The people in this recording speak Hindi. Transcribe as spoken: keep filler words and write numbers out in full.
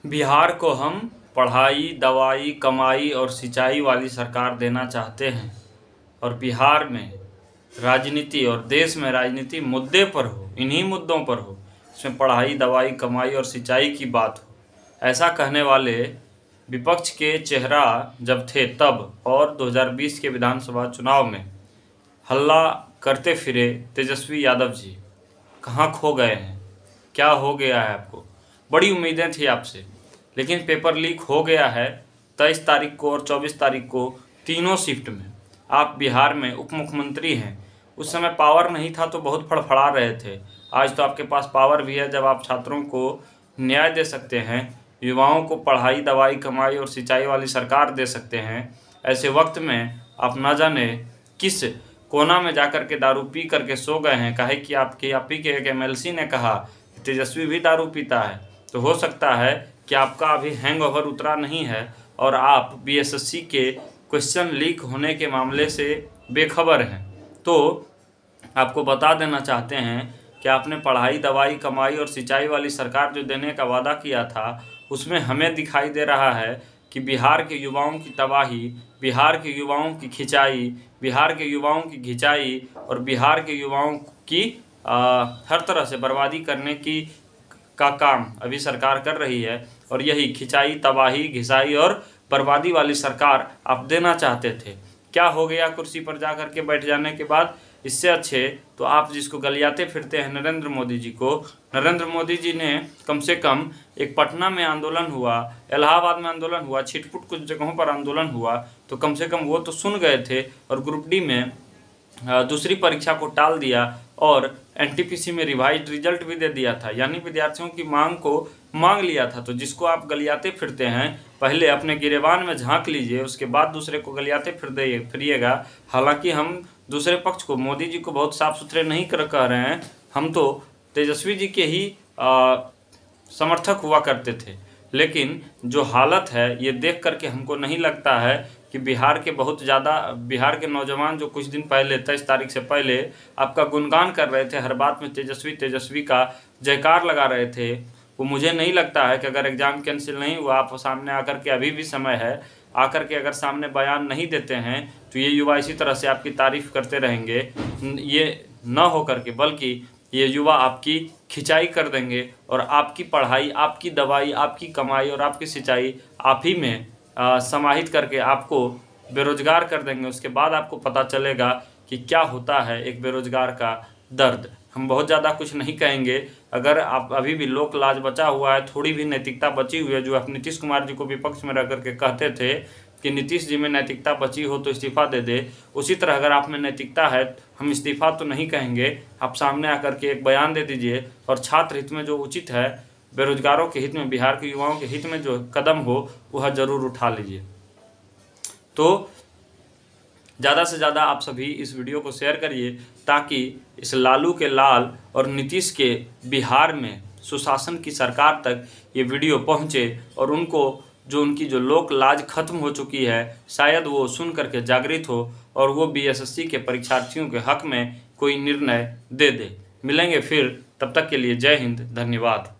बिहार को हम पढ़ाई, दवाई, कमाई और सिंचाई वाली सरकार देना चाहते हैं और बिहार में राजनीति और देश में राजनीति मुद्दे पर हो, इन्हीं मुद्दों पर हो, इसमें पढ़ाई, दवाई, कमाई और सिंचाई की बात हो। ऐसा कहने वाले विपक्ष के चेहरा जब थे तब, और दो हज़ार बीस के विधानसभा चुनाव में हल्ला करते फिरे तेजस्वी यादव जी कहाँ खो गए हैं, क्या हो गया है आपको। बड़ी उम्मीदें थी आपसे, लेकिन पेपर लीक हो गया है। तेईस तारीख को और चौबीस तारीख को तीनों शिफ्ट में आप बिहार में उप मुख्यमंत्री हैं। उस समय पावर नहीं था तो बहुत फड़फड़ा रहे थे। आज तो आपके पास पावर भी है, जब आप छात्रों को न्याय दे सकते हैं, युवाओं को पढ़ाई, दवाई, कमाई और सिंचाई वाली सरकार दे सकते हैं। ऐसे वक्त में आप न जाने किस कोना में जाकर के दारू पी करके सो गए हैं। कहे कि आपके आप ही के एक एम एल सी ने कहा कि तेजस्वी भी दारू पीता है, तो हो सकता है कि आपका अभी हैंगओवर उतरा नहीं है और आप बी एस एस सी के क्वेश्चन लीक होने के मामले से बेखबर हैं। तो आपको बता देना चाहते हैं कि आपने पढ़ाई, दवाई, कमाई और सिंचाई वाली सरकार जो देने का वादा किया था, उसमें हमें दिखाई दे रहा है कि बिहार के युवाओं की तबाही, बिहार के युवाओं की खिंचाई, बिहार के युवाओं की घिंचाई और बिहार के युवाओं की आ, हर तरह से बर्बादी करने की का काम अभी सरकार कर रही है। और यही खिंचाई, तबाही, घिसाई और बर्बादी वाली सरकार आप देना चाहते थे। क्या हो गया कुर्सी पर जा कर के बैठ जाने के बाद? इससे अच्छे तो आप जिसको गलियाते फिरते हैं नरेंद्र मोदी जी को, नरेंद्र मोदी जी ने कम से कम एक पटना में आंदोलन हुआ, इलाहाबाद में आंदोलन हुआ, छिटपुट कुछ जगहों पर आंदोलन हुआ, तो कम से कम वो तो सुन गए थे और ग्रुप डी में दूसरी परीक्षा को टाल दिया और एन टी पी सी में रिवाइज रिजल्ट भी दे दिया था, यानी विद्यार्थियों की मांग को मांग लिया था। तो जिसको आप गलियाते फिरते हैं, पहले अपने गिरेबान में झांक लीजिए, उसके बाद दूसरे को गलियाते फिर दे फिरिएगा। हालांकि हम दूसरे पक्ष को, मोदी जी को बहुत साफ सुथरे नहीं कर कह रहे हैं, हम तो तेजस्वी जी के ही आ, समर्थक हुआ करते थे। लेकिन जो हालत है ये देख करके हमको नहीं लगता है कि बिहार के बहुत ज़्यादा बिहार के नौजवान जो कुछ दिन पहले तेईस तारीख से पहले आपका गुणगान कर रहे थे, हर बात में तेजस्वी तेजस्वी का जयकार लगा रहे थे, वो मुझे नहीं लगता है कि अगर एग्ज़ाम कैंसिल नहीं हुआ, आप सामने आकर के, अभी भी समय है, आकर के अगर सामने बयान नहीं देते हैं तो ये युवा इसी तरह से आपकी तारीफ़ करते रहेंगे। ये न हो करके बल्कि ये युवा आपकी खिंचाई कर देंगे और आपकी पढ़ाई, आपकी दवाई, आपकी कमाई और आपकी सिंचाई आप ही में आ, समाहित करके आपको बेरोजगार कर देंगे। उसके बाद आपको पता चलेगा कि क्या होता है एक बेरोजगार का दर्द। हम बहुत ज़्यादा कुछ नहीं कहेंगे। अगर आप अभी भी लोक लाज बचा हुआ है, थोड़ी भी नैतिकता बची हुई है, जो आप नीतीश कुमार जी को विपक्ष में रह करके कहते थे कि नीतीश जी में नैतिकता बची हो तो इस्तीफा दे दे, उसी तरह अगर आप में नैतिकता है, हम इस्तीफा तो नहीं कहेंगे, आप सामने आकर के एक बयान दे दीजिए और छात्र हित में जो उचित है, बेरोजगारों के हित में, बिहार के युवाओं के हित में जो कदम हो वह ज़रूर उठा लीजिए। तो ज़्यादा से ज़्यादा आप सभी इस वीडियो को शेयर करिए ताकि इस लालू के लाल और नीतीश के बिहार में सुशासन की सरकार तक ये वीडियो पहुँचे और उनको जो उनकी जो लोक लाज खत्म हो चुकी है, शायद वो सुन करके जागृत हो और वो बी एस एस सी के परीक्षार्थियों के हक में कोई निर्णय दे दे। मिलेंगे फिर, तब तक के लिए जय हिंद, धन्यवाद।